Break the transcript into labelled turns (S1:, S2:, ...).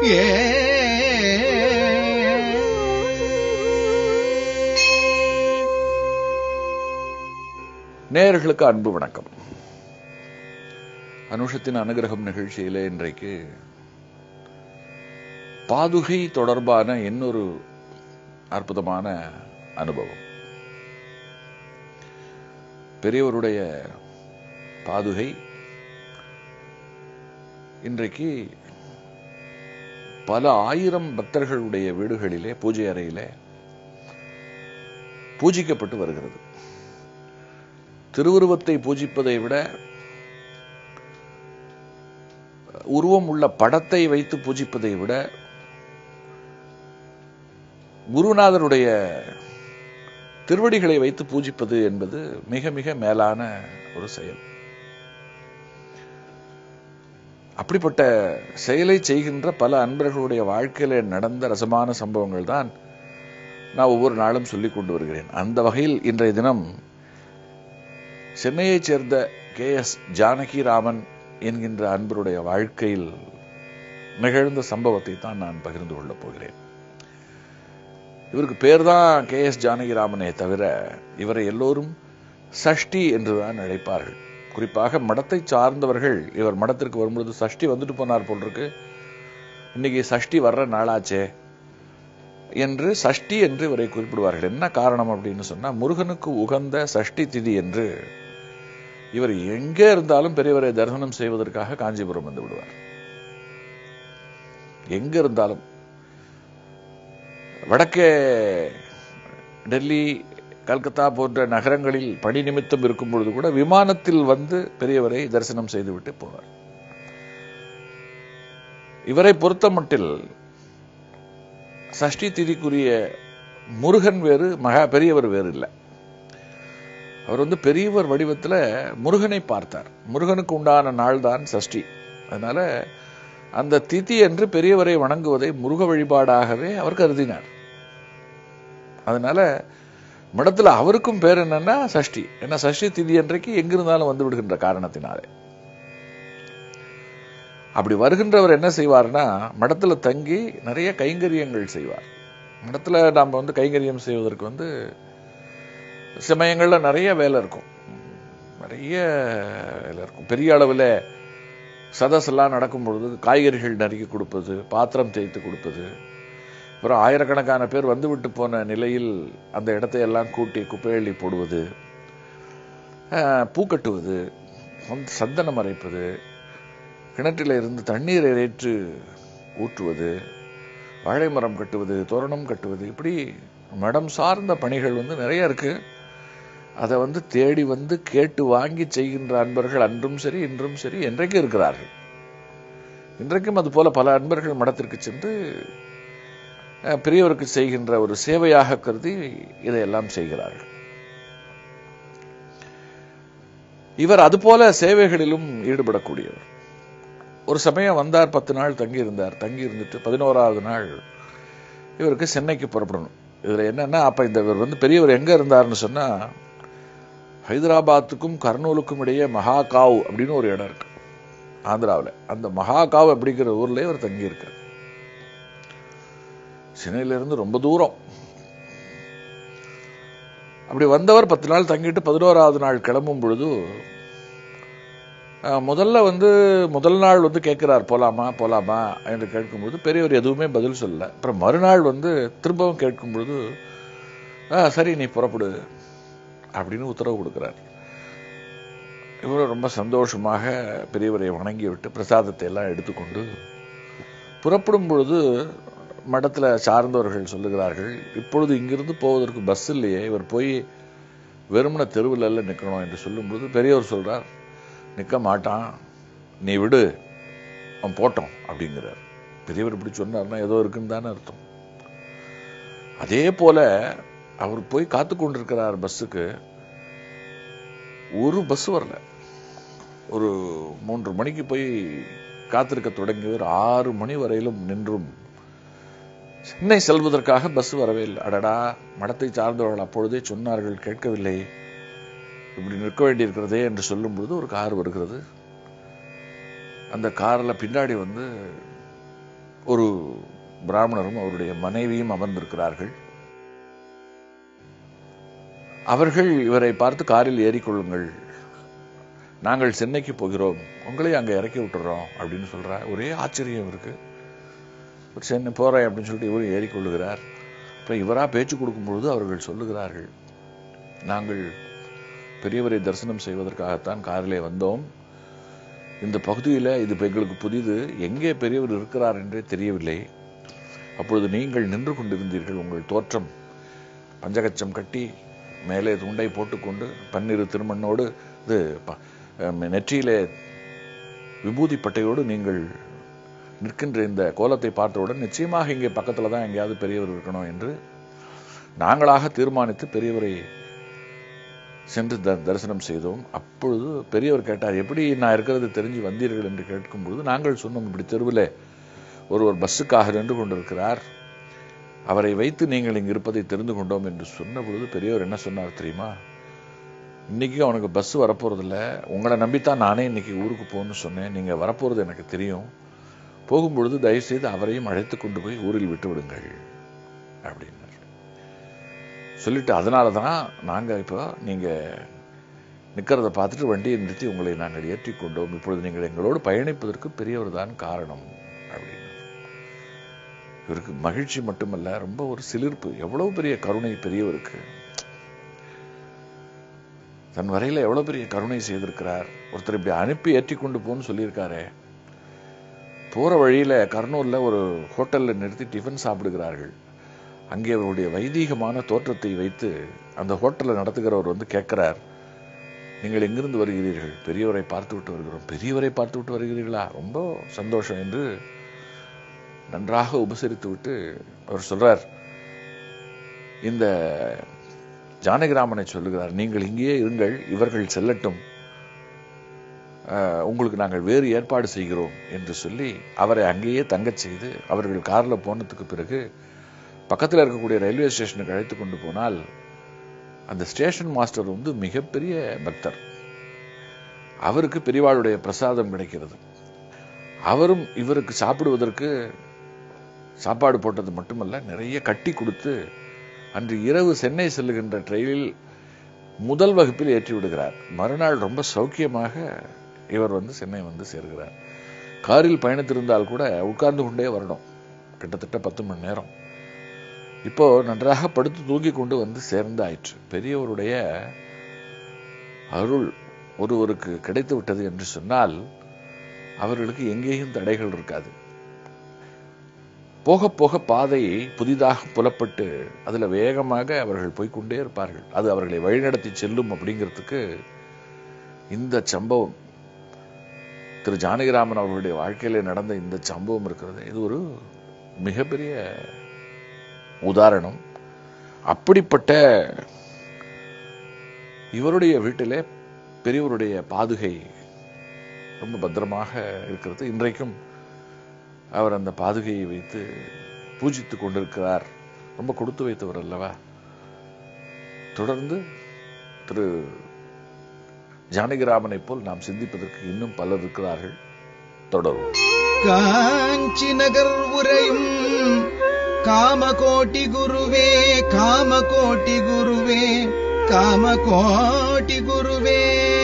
S1: நேயர்களுக்கு அன்பு வணக்கம். அனுஷத்தின் அனுகிரகம் நிகழ்ச்சியிலே இன்றைக்கு பாதுகை தொடர்பான இன்னொரு அற்புதமான அனுபவம். பெரியவருடைய பாதுகை இன்றைக்கு பல ஆயிரம் பக்தர்களுடைய வீடுகளிலே பூஜை அறையிலே பூஜிக்கப்பட்டு வருகிறது. திருவுருவத்தை பூஜிப்பதை விட உருவம் உள்ள படத்தை வைத்து பூஜிப்பதை விட குருநாதருடைய திருவடிகளை வைத்து பூஜிப்பது என்பது மிக மிக மேலான ஒரு செயல். அப்படிப்பட்ட செயலை செய்கின்ற பல அன்பர்களுடைய வாழ்க்கையில நடந்த ரசமான சம்பவங்கள் தான் நான் ஒவ்வொரு நாளும் சொல்லிக் கொண்டு வருகிறேன். அந்த வகையில் இன்றைய தினம் சென்னையைச் சேர்ந்த KS ஜானகிராமன் என்கின்ற அன்பருடைய வாழ்க்கையில் நிகழ்ந்த சம்பவத்தை தான் நான் பகிர்ந்து கொள்ளப் போகிறேன். இவருக்கு பேர் தான் KS ஜானகிராமனே தவிர இவரை எல்லோரும் சஷ்டி என்றுதான் அழைப்பார்கள். குறிப்பாக மடத்தை சார்ந்தவர்கள் இவர் மடத்திற்கு வரும்பொழுது சஷ்டி வந்துட்டு போனார் போல் இருக்கு, இன்னைக்கு சஷ்டி வர்ற நாளாச்சே என்று சஷ்டி என்று இவரை குறிப்பிடுவார்கள். என்ன காரணம் அப்படின்னு சொன்னா, முருகனுக்கு உகந்த சஷ்டி திதி என்று இவர் எங்கே இருந்தாலும் பெரியவரை தரிசனம் செய்வதற்காக காஞ்சிபுரம் வந்து விடுவார். எங்க இருந்தாலும் வடக்கே டெல்லி, கல்கத்தா போன்ற நகரங்களில் பணி நிமித்தம் இருக்கும் பொழுது கூட விமானத்தில் வந்து பெரியவரை தரிசனம் செய்துவிட்டு போவார். இவரை பொறுத்த மட்டில் சஷ்டி திதிக்குரிய முருகன் வேறு, மகா பெரியவர் வேறு இல்லை. அவர் வந்து பெரியவர் வடிவத்தில் முருகனை பார்த்தார். முருகனுக்கு உண்டான நாள் தான் சஷ்டி. அதனால அந்த திதி என்று பெரியவரை வணங்குவதை முருக வழிபாடாகவே அவர் கருதினார். அதனால மடத்தில் அவருக்கும் பேர் என்னன்னா சஷ்டி. ஏன்னா சஷ்டி திதி அன்றைக்கு எங்கிருந்தாலும் வந்து விடுகின்ற காரணத்தினாலே. அப்படி வருகின்றவர் என்ன செய்வார்னா, மடத்துல தங்கி நிறைய கைங்கரியங்கள் செய்வார். மடத்துல நாம் வந்து கைங்கரியம் செய்வதற்கு வந்து சமயங்கள்ல நிறைய வேலை இருக்கும், நிறைய வேலை இருக்கும். பெரிய அளவில் சதஸெல்லாம் நடக்கும் பொழுது காய்கறிகள் நறுக்கி கொடுப்பது, பாத்திரம் தேய்த்து கொடுப்பது, அப்புறம் ஆயிரக்கணக்கான பேர் வந்துவிட்டு போன நிலையில் அந்த இடத்தை எல்லாம் கூட்டி குப்பையள்ளி போடுவது, பூ கட்டுவது, சந்தனம் அரைப்பது, கிணற்றில் இருந்து தண்ணீரை ஏற்று ஊற்றுவது, வாழை மரம் கட்டுவது, தோரணம் கட்டுவது, இப்படி மடம் சார்ந்த பணிகள் வந்து நிறைய இருக்கு. அதை வந்து தேடி வந்து கேட்டு வாங்கி செய்கின்ற அன்பர்கள் அன்றும் சரி இன்றும் சரி என்றைக்கும் இருக்கிறார்கள். இன்றைக்கும் அது போல பல அன்பர்கள் மடத்திற்கு சென்று பெரியவருக்கு செய்கின்ற ஒரு சேவையாக கருதி இதையெல்லாம் செய்கிறார்கள். இவர் அதுபோல சேவைகளிலும் ஈடுபடக்கூடியவர். ஒரு சமயம் வந்தார், 10 நாள் தங்கி இருந்தார். தங்கி இருந்துட்டு 11வது நாள் இவருக்கு சென்னைக்கு புறப்படணும். இதுல என்னன்னா, அப்ப இவர் வந்து பெரியவர் எங்க இருந்தார்னு சொன்னா, ஹைதராபாத்துக்கும் கர்னூலுக்கும் இடையே மகாகாவ் அப்படின்னு ஒரு இடம் இருக்கு ஆந்திராவில். அந்த மகாகாவ் அப்படிங்கிற ஊர்ல இவர் தங்கி இருக்கார். சென்னையில இருந்து ரொம்ப தூரம். அப்படி வந்தவர் 10 நாள் தங்கிட்டு 11வது நாள் கிளம்பும் பொழுது முதல் நாள் வந்து கேட்கிறார், போலாமா போலாமா என்று கேட்கும்பொழுது பெரியவர் எதுவுமே பதில் சொல்ல. அப்புறம் மறுநாள் வந்து திரும்பவும் கேட்கும் பொழுது சரி நீ புறப்படு அப்படின்னு உத்தரவு கொடுக்கிறார். இவரும் ரொம்ப சந்தோஷமாக பெரியவரை வணங்கி விட்டு பிரசாதத்தை எல்லாம் எடுத்துக்கொண்டு புறப்படும் பொழுது மடத்துல சார்ந்தவர்கள் சொல்லுகிறார்கள், இப்பொழுது இங்கிருந்து போவதற்கு பஸ் இல்லையே, இவர் போய் வெறுமன தெருவில் எல்லாம் நிற்கணும் என்று சொல்லும்போது பெரியவர் சொல்றார், நிற்க மாட்டான், நீ விடு, அவன் போட்டோம் அப்படிங்கிறார். பெரியவர் இப்படி சொன்னார்னா ஏதோ இருக்குன்னு தானே அர்த்தம். அதே போல அவர் போய் காத்து கொண்டிருக்கிறார் பஸ்ஸுக்கு. ஒரு பஸ் வரல. ஒரு 3 மணிக்கு போய் காத்திருக்க தொடங்கியவர் 6 மணி வரையிலும் நின்றும் சென்னை செல்வதற்காக பஸ் வரவே இல்லை. அடடா, மடத்தை சார்ந்தவர்கள் அப்பொழுதே சொன்னார்கள், கேட்கவில்லை, இப்படி நிற்க வேண்டியிருக்கிறதே என்று சொல்லும் பொழுது ஒரு கார் வருகிறது. அந்த காரில் பின்னாடி வந்து ஒரு பிராமணரும் அவருடைய மனைவியும் அமர்ந்திருக்கிறார்கள். அவர்கள் இவரை பார்த்து, காரில் ஏறிக்கொள்ளுங்கள், நாங்கள் சென்னைக்கு போகிறோம், உங்களை அங்கே இறக்கி விட்டுறோம் அப்படின்னு சொல்றார். ஒரே ஆச்சரியம் இருக்கு. சென்னை போறேன் அப்படின்னு சொல்லிட்டு இவரும் ஏறிக்கொள்ளுகிறார். அப்புறம் இவரா பேச்சு கொடுக்கும்பொழுது அவர்கள் சொல்லுகிறார்கள், நாங்கள் பெரியவரை தரிசனம் செய்வதற்காகத்தான் காரிலே வந்தோம். இந்த பகுதியில் இது எங்களுக்கு புதிது, எங்கே பெரியவர் இருக்கிறார் என்றே தெரியவில்லை. அப்பொழுது நீங்கள் நின்று கொண்டிருந்தீர்கள். உங்கள் தோற்றம் பஞ்சகச்சம் கட்டி மேலே துண்டை போட்டுக்கொண்டு பன்னிரு திருமண்ணோடு இது நெற்றியிலே விபூதி பட்டையோடு நீங்கள் நிற்கின்ற இந்த கோலத்தை பார்த்தவுடன் நிச்சயமாக இங்கே பக்கத்தில் தான் எங்கேயாவது பெரியவர் இருக்கணும் என்று நாங்களாக தீர்மானித்து பெரியவரை சென்று தரிசனம் செய்தோம். அப்பொழுது பெரியவர் கேட்டார், எப்படி நான் இருக்கிறது தெரிஞ்சு வந்தீர்கள் என்று கேட்கும்பொழுது நாங்கள் சொன்னோம், இப்படி தெருவில் ஒருவர் பஸ்ஸுக்காக நின்று கொண்டிருக்கிறார், அவரை வைத்து நீங்கள் இங்கு இருப்பதை தெரிந்து கொண்டோம் என்று சொன்ன பொழுது பெரியவர் என்ன சொன்னார் தெரியுமா, இன்னைக்கு அவனுக்கு பஸ் வரப்போறதில்ல, உங்களை நம்பித்தான் நானே இன்னைக்கு ஊருக்கு போகணும்னு சொன்னேன், நீங்க வரப்போறது எனக்கு தெரியும், போகும்பொழுது தயவுசெய்து அவரையும் அழைத்து கொண்டு போய் ஊரில் விட்டு விடுங்கள் அப்படின்னார். சொல்லிட்டு, அதனாலதான் நாங்க இப்போ நீங்க நிக்கிறத பார்த்துட்டு வண்டியை நிறுத்தி உங்களை நாங்கள் ஏற்றி கொண்டோம், இப்பொழுது நீங்கள் எங்களோடு பயணிப்பதற்கு பெரியவர் தான் காரணம் அப்படின்னு. இவருக்கு மகிழ்ச்சி மட்டுமல்ல, ரொம்ப ஒரு சிலிர்ப்பு. எவ்வளவு பெரிய கருணை பெரியவருக்கு, தன் வரையில எவ்வளவு பெரிய கருணை செய்திருக்கிறார். ஒருத்தர் இப்படி அனுப்பி ஏற்றி கொண்டு போன்னு சொல்லியிருக்காரு. போற வழியில கர்னூல்ல ஒரு ஹோட்டல்ல நிறுத்தி டிஃபன் சாப்பிடுகிறார்கள். அங்கே அவருடைய வைதீகமான தோற்றத்தை வைத்து அந்த ஹோட்டலை நடத்துகிறவர் வந்து கேட்கிறார், நீங்கள் எங்கிருந்து வருகிறீர்கள்? பெரியவரை பார்த்து விட்டு வருகிறோம். பெரியவரை பார்த்து விட்டு வருகிறீர்களா? ரொம்ப சந்தோஷம் என்று நன்றாக உபசரித்து விட்டு அவர் சொல்றார், இந்த ஜானகிராமனை சொல்லுகிறார், நீங்கள் இங்கேயே இருங்கள், இவர்கள் செல்லட்டும், உங்களுக்கு நாங்கள் வேறு ஏற்பாடு செய்கிறோம் என்று சொல்லி அவரை அங்கேயே தங்கச் செய்து அவர்கள் கார்ல போனதுக்கு பிறகு பக்கத்தில் இருக்கக்கூடிய ரயில்வே ஸ்டேஷனுக்கு அழைத்து கொண்டு போனால் அந்த ஸ்டேஷன் மாஸ்டர் வந்து மிகப்பெரிய பக்தர். அவருக்கு பெரியவாளுடைய பிரசாதம் கிடைக்கிறது. அவரும் இவருக்கு சாப்பிடுவதற்கு சாப்பாடு போட்டது மட்டுமல்ல, நிறைய கட்டி கொடுத்து அன்று இரவு சென்னை செல்லுகின்ற ட்ரெயினில் முதல் வகுப்பில் ஏற்றி விடுகிறார். மறுநாள் ரொம்ப சௌக்கியமாக இவர் வந்து சென்னை வந்து சேர்கிறார். காரில் பயணித்திருந்தால் கூட உட்கார்ந்து கொண்டே வரணும், கிட்டத்தட்ட 10 மணி நேரம். இப்போ நன்றாக படுத்து தூங்கி கொண்டு வந்து சேர்ந்து ஆயிற்று. பெரியவருடைய அருள் ஒருவருக்கு கிடைத்து விட்டது என்று சொன்னால் அவர்களுக்கு எங்கேயும் தடைகள் இருக்காது. போக போக பாதை புதிதாக புலப்பட்டு அதுல வேகமாக அவர்கள் போய்கொண்டே இருப்பார்கள். அது அவர்களை வழிநடத்தி செல்லும். அப்படிங்கிறதுக்கு இந்த சம்பவம், திரு ஜானகிராமன் அவர்களுடைய வாழ்க்கையில நடந்த இந்த சம்பவம் இருக்கிறது, இது ஒரு மிகப்பெரிய உதாரணம். அப்படிப்பட்ட இவருடைய வீட்டிலே பெரியவருடைய பாதுகை ரொம்ப பத்திரமாக இருக்கிறது. இன்றைக்கும் அவர் அந்த பாதுகையை வைத்து பூஜித்துக் கொண்டிருக்கிறார். ரொம்ப கொடுத்து வைத்தவர் அல்லவா. தொடர்ந்து திரு ஜானகிராமனை போல் நாம் சிந்திப்பதற்கு இன்னும் பலர் இருக்கிறார்கள். தொடரும்.
S2: காஞ்சி நகர் உரையும் காமகோட்டி குருவே, காமகோட்டி குருவே, காமகோட்டி குருவே.